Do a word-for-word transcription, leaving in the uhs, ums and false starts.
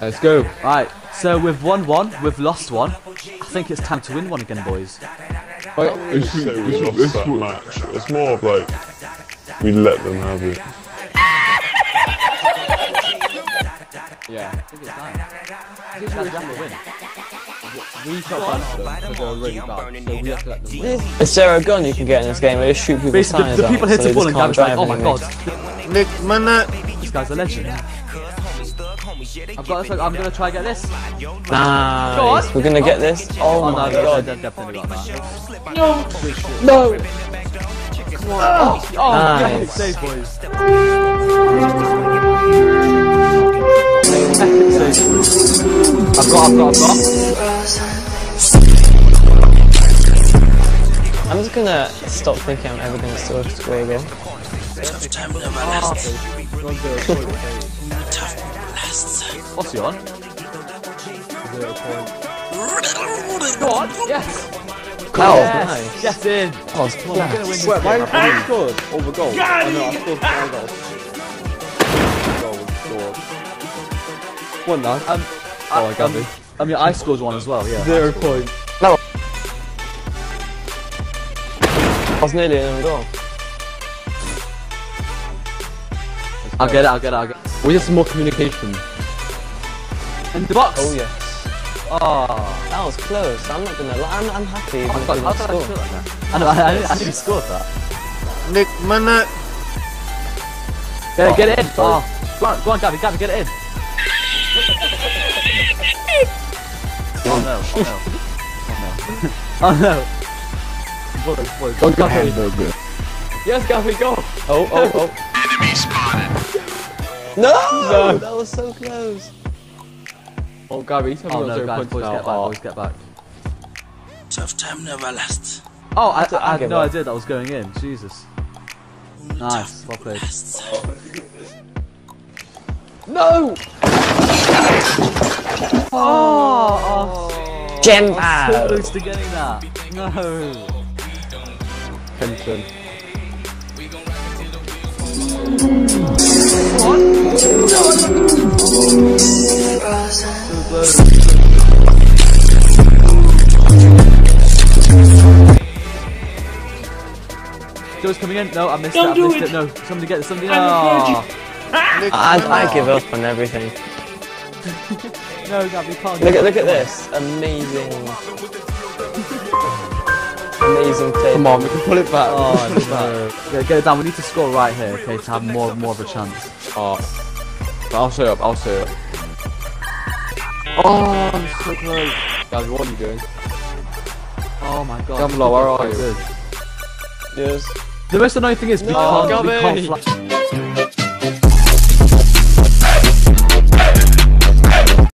Let's go. Right, so we've won one, we've lost one. I think it's time to win one again, boys. I wouldn't say we lost that match. It's more of like we let them have it. Yeah. I think it's time. I think we have to win. We shot past them because they were really bad, so we have to let them win. Is there a gun you can get in this game where you shoot people's Basically, tires the, the out, people so hit the they ball just and can't Gabby's like, drive oh my anymore? god. Nick, man, This guy's a legend. I've got this, I'm gonna try and get this. Nice. We're gonna get this. Oh, Oh my no, god. no, definitely got that. No! No! Oh! Oh, Nice. save, boys. I've got, I've got, I've got. I'm just gonna stop thinking I'm ever gonna score a score again. What's he on? Zero point. Go on, yes! Oh, Yes! nice. Get in! Oh, it's We're gonna win this Wait, game. mine, mine scored over goal. Oh no, I scored five goals. Goal scored. One now. Um, Oh, I got um, me. I mean, I scored one as well, yeah. Zero point. I was nearly in a goal. I'll get it, I'll get it, I'll get it. We need some more communication. In the box! Oh yes. Oh. That was close. I'm not gonna lie. I'm, I'm happy. Oh, with fuck, the how did I score. score that? I know, I, I, I didn't score that. Nick, man. Get it, get it in! Oh, go on, go on, Gabby, Gabby, get it in! Oh no, oh no. Oh no. Oh no. Boys, boys, Go, Gabby. Yes, Gabby, go. Oh, oh, oh. Enemy spotted. No! No. That was so close. Oh, Gabby, tell me Oh what no, zero guys, points boys, now. get back, Oh. boys, get back. Tough time never lasts. Oh, I, I I had give no up. idea that was going in, Jesus. Nice, well played. No! Oh, oh, Gem so out. close to getting that. No. Kenton. So close. Joe's coming in. No, I missed Don't it. I do missed it. it. No, somebody get it. Somebody. I'm Oh. Nick, I, man. I give up on everything. No, Gabby, you can't. Look at look at this. Amazing. Amazing tape. Come on, we can pull it back. Oh We can pull it back. no. Yeah, get it down. We need to score right here, okay, to have more more of a chance. Oh. But I'll stay up, I'll stay up. Oh, I'm so close. Guys, what are you doing? Oh my god. Gamla, where are Quite you? good. Yes. The most annoying thing is we No, can't, we Gabby. can't fly.